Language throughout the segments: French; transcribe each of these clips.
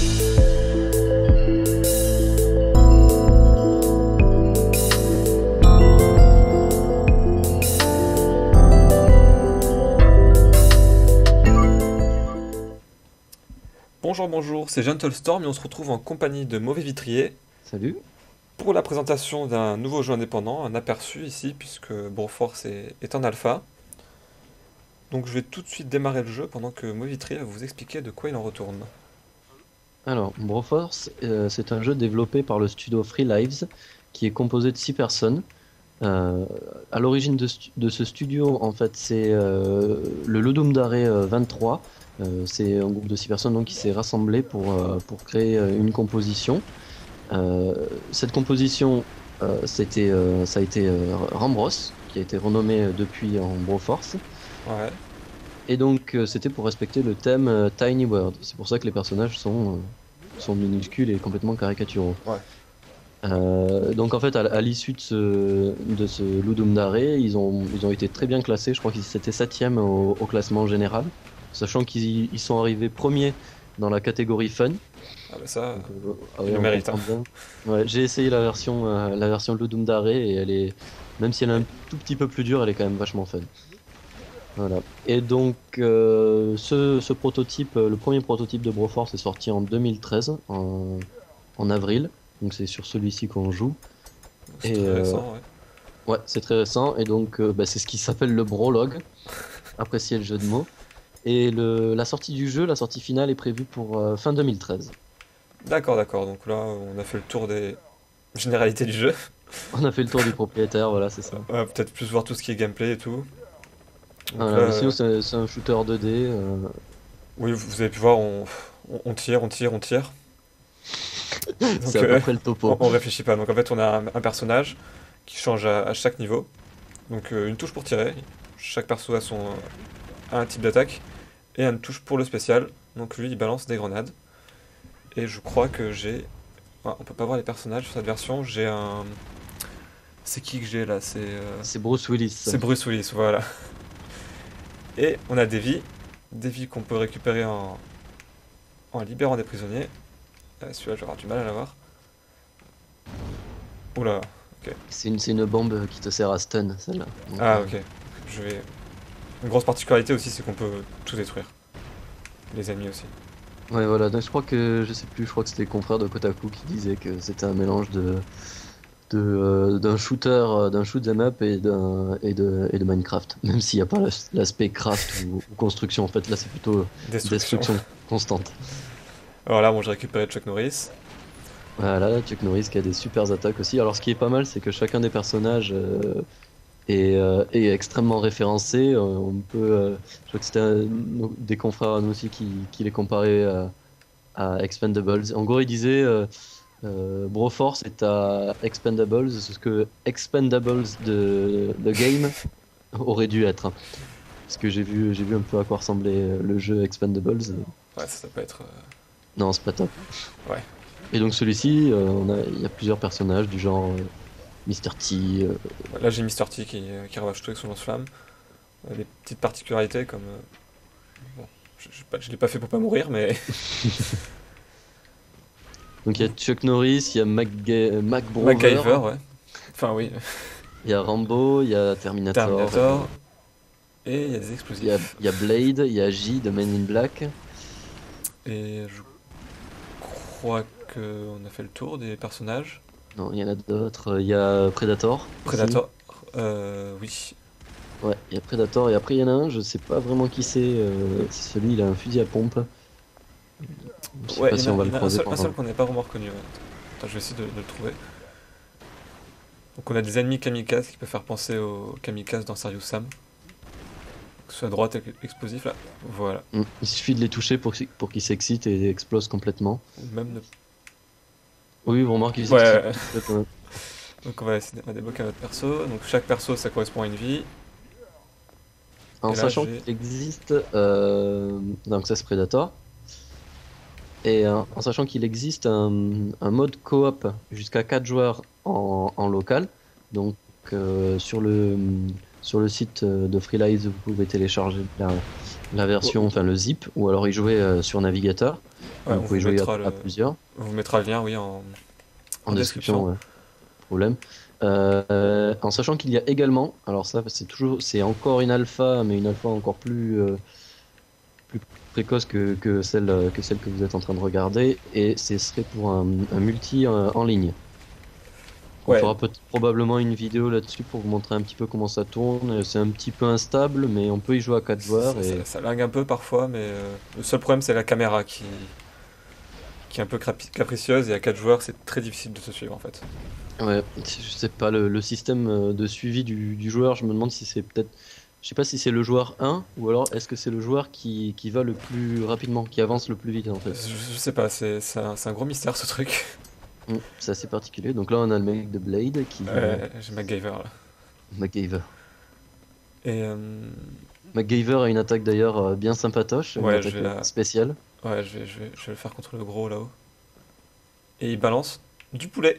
Bonjour, c'est Gentle Storm et on se retrouve en compagnie de Mauvais Vitrier Salut. pour la présentation d'un nouveau jeu indépendant, un aperçu ici puisque Broforce est en alpha. Donc je vais tout de suite démarrer le jeu pendant que Mauvais Vitrier va vous expliquer de quoi il en retourne. Alors, Broforce, c'est un jeu développé par le studio Free Lives, qui est composé de 6 personnes. Euh, à l'origine de ce studio, en fait, c'est le Ludum Dare 23. C'est un groupe de 6 personnes donc, qui s'est rassemblé pour créer une composition. Euh, Cette composition, ça a été Rambros, qui a été renommé depuis en Broforce. Ouais, Et donc, c'était pour respecter le thème Tiny World. C'est pour ça que les personnages sont minuscules et complètement caricaturaux. ouais. Donc, en fait, à l'issue de ce Ludum Dare, ils ont été très bien classés. Je crois qu'ils étaient 7e au classement général, sachant qu'ils sont arrivés premiers dans la catégorie Fun. Ah bah ça, Donc, ah il ouais, le on mérite, hein. comprend bien. Ouais, j'ai essayé la version Ludum Dare et elle est, même si elle est un tout petit peu plus dure, elle est quand même vachement fun. Voilà. Et donc, ce prototype, le premier prototype de Broforce est sorti en 2013, en avril. Donc, c'est sur celui-ci qu'on joue. Donc c'est Et très récent, ouais. ouais, c'est très récent. Et donc, c'est ce qui s'appelle le Brologue. Appréciez le jeu de mots. Et la sortie du jeu, la sortie finale est prévue pour fin 2013. D'accord. Donc là, on a fait le tour des généralités du jeu. On a fait le tour du propriétaire, voilà, c'est ça. On va peut-être plus voir tout ce qui est gameplay et tout. Donc là, Voilà, mais sinon, c'est un shooter 2D. oui, vous avez pu voir, on tire. C'est Donc à peu près le topo. on réfléchit pas. Donc en fait, on a un personnage qui change à chaque niveau. Donc une touche pour tirer. Chaque perso a un type d'attaque. Et une touche pour le spécial. Donc lui, il balance des grenades. Et je crois que j'ai... Enfin, on peut pas voir les personnages sur cette version. J'ai un... C'est qui que j'ai là? C'est Bruce Willis. C'est Bruce Willis, voilà. Et on a des vies. Des vies qu'on peut récupérer en libérant des prisonniers. Celui-là, je vais avoir du mal à l'avoir. Oula, ok. C'est une bombe qui te sert à stun, celle-là. Donc, Ah, ok. Je vais... Une grosse particularité aussi, c'est qu'on peut tout détruire. Les ennemis aussi. ouais, voilà. Donc, je crois que, je sais plus, je crois que c'était le confrère de Kotaku qui disait que c'était un mélange d'un shooter, d'un shoot 'em up et de Minecraft. Même s'il n'y a pas l'aspect craft ou construction. En fait, là, c'est plutôt Destruction. destruction constante. Alors là, bon, j'ai récupéré Chuck Norris. Voilà, Chuck Norris qui a des super attaques aussi. Alors, ce qui est pas mal, c'est que chacun des personnages est extrêmement référencé. On peut, je crois que c'était des confrères à nous aussi qui les comparaient à Expendables. En gros, il disait Broforce est à Expendables ce que Expendables de Game aurait dû être. Parce que j'ai vu un peu à quoi ressemblait le jeu Expendables. Ouais, ça peut être... Non, c'est pas top. Ouais. Et donc celui-ci, il y a plusieurs personnages du genre Mr. T. Ouais, là, j'ai Mr. T qui ravage tout avec son lance-flamme. Des petites particularités comme... bon, je l'ai pas fait pour pas mourir, mais... Donc il y a Chuck Norris, il y a Mac Brover, MacGyver, ouais. Enfin, oui. il y a Rambo, il y a Terminator, Terminator. Et il y a des il explosifs. y a Blade, il y a J de Men in Black. Et je crois qu'on a fait le tour des personnages. Non, il y en a d'autres. Il y a Predator. aussi. Predator, oui. Ouais, il y a Predator. Et après, il y en a un, je sais pas vraiment qui c'est. C'est celui, il a un fusil à pompe. Je sais Ouais, pas si on va il le y en a croiser un pendant. seul qu'on n'a pas vraiment reconnu. Ouais. Attends, je vais essayer de le trouver. Donc on a des ennemis kamikazes qui peuvent faire penser aux kamikazes dans Serious Sam. Sur la droite explosif là. Voilà. Il suffit de les toucher pour qu'ils s'excitent et explosent complètement. Ou même ne... Oui, vous remarquez qu'ils Ouais. s'excitent complètement. Donc on va débloquer notre perso. Donc chaque perso ça correspond à une vie. En Et là, sachant j'ai- qu'il existe. Donc, ça, c'est Predator. Et en sachant qu'il existe un mode coop jusqu'à 4 joueurs en local. Donc sur le site de Freelize, vous pouvez télécharger la version, Oh, enfin le zip, ou alors y jouer sur navigateur. Ouais, Vous pouvez jouer à plusieurs. on vous mettra le lien, oui, En en description, description. ouais, problème. En sachant qu'il y a également, alors ça c'est encore une alpha, mais une alpha encore plus précoce que celle que vous êtes en train de regarder, et ce serait pour un multi en ligne. On Ouais, fera probablement une vidéo là-dessus pour vous montrer un petit peu comment ça tourne. C'est un petit peu instable, mais on peut y jouer à 4 joueurs. Et ça lag un peu parfois, mais le seul problème c'est la caméra qui est un peu capricieuse, et à 4 joueurs c'est très difficile de se suivre en fait. ouais, je sais pas, le système de suivi du joueur, je me demande si c'est peut-être. Je sais pas si c'est le joueur 1 ou alors est-ce que c'est le joueur qui va le plus rapidement, qui avance le plus vite en fait. Je sais pas, c'est un gros mystère ce truc. C'est assez particulier. Donc là, on a le mec de Blade qui. J'ai MacGyver là. MacGyver. Et MacGyver a une attaque d'ailleurs bien sympatoche, une ouais, attaque spéciale. ouais, je vais le faire contre le gros là-haut. Et il balance du poulet.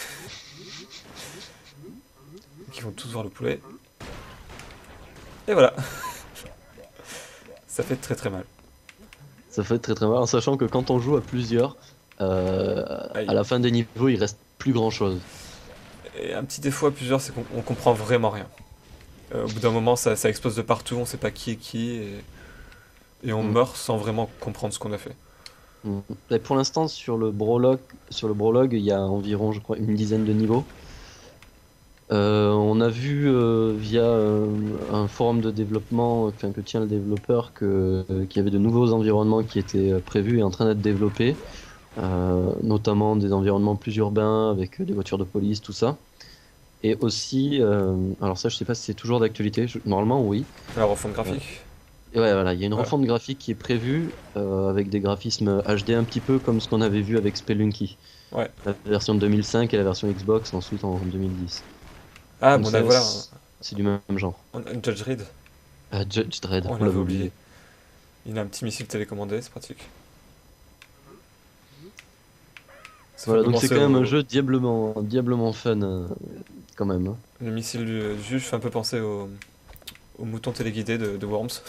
Ils vont tous voir le poulet. Et voilà. Ça fait très très mal. Ça fait très très mal, en sachant que quand on joue à plusieurs, à Aïe. la fin des niveaux, il reste plus grand chose. Et un petit défaut à plusieurs, c'est qu'on comprend vraiment rien. Au bout d'un moment, ça explose de partout, on sait pas qui est qui, et on Mm. meurt sans vraiment comprendre ce qu'on a fait. Et pour l'instant, sur le prologue, il y a environ, je crois, une dizaine de niveaux. On a vu via un forum de développement enfin, que tient le développeur qu'il y avait de nouveaux environnements qui étaient prévus et en train d'être développés, notamment des environnements plus urbains avec des voitures de police, tout ça. Et aussi, alors ça je sais pas si c'est toujours d'actualité, normalement oui. La refonte graphique. Et ouais, voilà, il y a une Voilà. refonte graphique qui est prévue avec des graphismes HD un petit peu comme ce qu'on avait vu avec Spelunky. Ouais. La version de 2005 et la version Xbox ensuite en 2010. Ah, Donc bon, ça, voilà, c'est du même genre. un Judge Reed, Judge Dredd, on on l'avait l'avait oublié. oublié. Il a un petit missile télécommandé, c'est pratique. Ça fait Voilà, un peu donc c'est penser quand même au... un jeu diablement fun quand même, hein. Le missile du juge fait un peu penser au mouton téléguidé de Worms.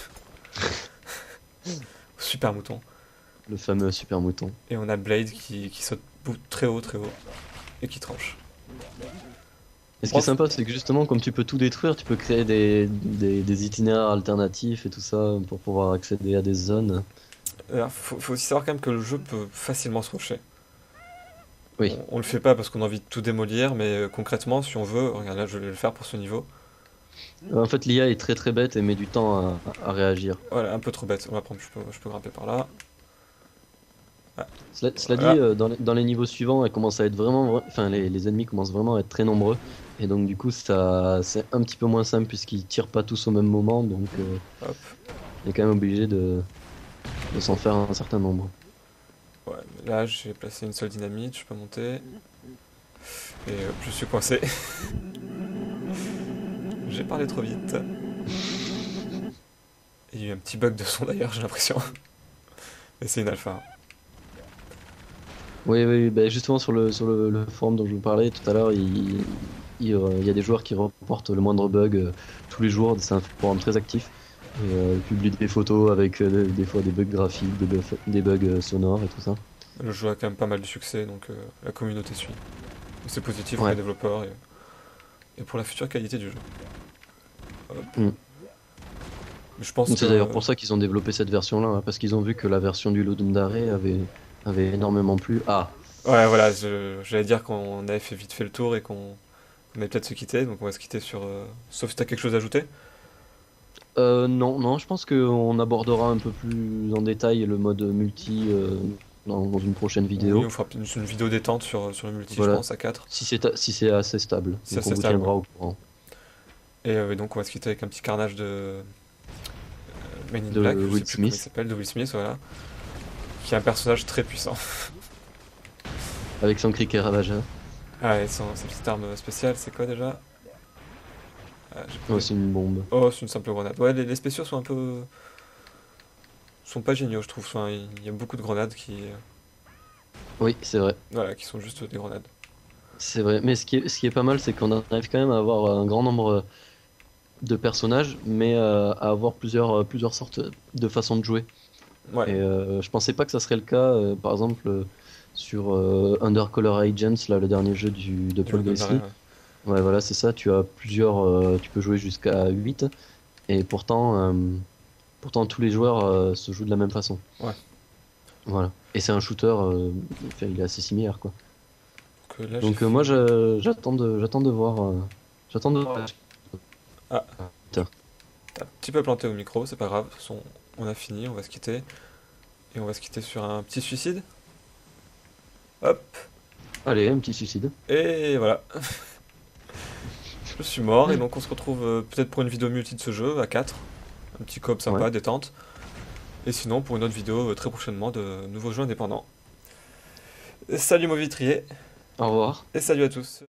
Au super mouton. Le fameux super mouton. Et on a Blade qui saute très haut, et qui tranche. Et ce qui est sympa, c'est que justement, comme tu peux tout détruire, tu peux créer des itinéraires alternatifs et tout ça pour pouvoir accéder à des zones. Alors, faut aussi savoir quand même que le jeu peut facilement se rusher. Oui. On le fait pas parce qu'on a envie de tout démolir, mais concrètement, si on veut, regarde là, je vais le faire pour ce niveau. En fait, l'IA est très très bête et met du temps à réagir. Voilà, un peu trop bête. On va prendre, je peux grimper par là. Ah, Cela dit, voilà. dans les niveaux suivants, elle commence à être enfin, les ennemis commencent vraiment à être très nombreux. Et donc, du coup, c'est un petit peu moins simple puisqu'ils tirent pas tous au même moment. Donc, Hop. on est quand même obligé de s'en faire un certain nombre. Ouais, mais là, j'ai placé une seule dynamite, je peux monter. Et je suis coincé. J'ai parlé trop vite. Il y a eu un petit bug de son d'ailleurs, j'ai l'impression. Et c'est une alpha. Oui, oui, bah justement le forum dont je vous parlais tout à l'heure, il y a des joueurs qui reportent le moindre bug tous les jours. C'est un forum très actif. Et ils publient des photos avec des fois des bugs graphiques, des bugs sonores et tout ça. Le jeu a quand même pas mal de succès, donc la communauté suit. C'est positif pour Ouais. les développeurs et pour la future qualité du jeu. Hop. Mm. Mais je pense C'est que... d'ailleurs pour ça qu'ils ont développé cette version-là, hein, parce qu'ils ont vu que la version du Ludum Dare avait énormément plu. Ah, Ouais, voilà, j'allais dire qu'on avait fait vite fait le tour et qu'on allait peut-être se quitter, donc on va se quitter sur... Sauf si t'as quelque chose à ajouter. non, non, je pense qu'on abordera un peu plus en détail le mode multi dans une prochaine Oui, vidéo. on fera une vidéo détente sur le multi, Voilà. je pense, à 4. Si c'est assez stable. Si Donc c'est on assez vous stable, tiendra ouais. au courant. Et donc on va se quitter avec un petit carnage de... Men in De Black, je Will sais plus comment il Smith. s'appelle, de Will Smith, voilà. Qui est un personnage très puissant. Avec son criquet ravageur. Ah, et sa petite arme spéciale, c'est quoi déjà? Ah, j'ai pas Oh, vu. c'est une bombe. Oh, c'est une simple grenade. Ouais, les spéciaux sont un peu... sont pas géniaux, je trouve. Enfin, il y a beaucoup de grenades Oui, c'est vrai. voilà, qui sont juste des grenades. C'est vrai. Mais ce qui est pas mal, c'est qu'on arrive quand même à avoir un grand nombre de personnages, mais à avoir plusieurs sortes de façons de jouer. Ouais, Et je pensais pas que ça serait le cas, par exemple, sur Undercolor Agents, là, le dernier jeu de du Paul London Marais, Grisly. ouais. Ouais, voilà, c'est ça. Tu as plusieurs, tu peux jouer jusqu'à 8 et pourtant tous les joueurs se jouent de la même façon. Ouais. Voilà. Et c'est un shooter, enfin, il est assez similaire, quoi. Donc là, j'ai Donc fait. moi, j'attends de voir, j'attends de voir la suite. Ah, t'as un petit peu planté au micro, c'est pas grave. De toute façon, on a fini, on va se quitter. Et on va se quitter sur un petit suicide. Hop, Allez, un petit suicide. et voilà. Je suis mort, et donc on se retrouve peut-être pour une vidéo multi de ce jeu, à 4. Un petit coop Ouais. sympa, détente. Et sinon, pour une autre vidéo très prochainement de nouveaux jeux indépendants. Salut Mauvitrier, Au revoir. et salut à tous.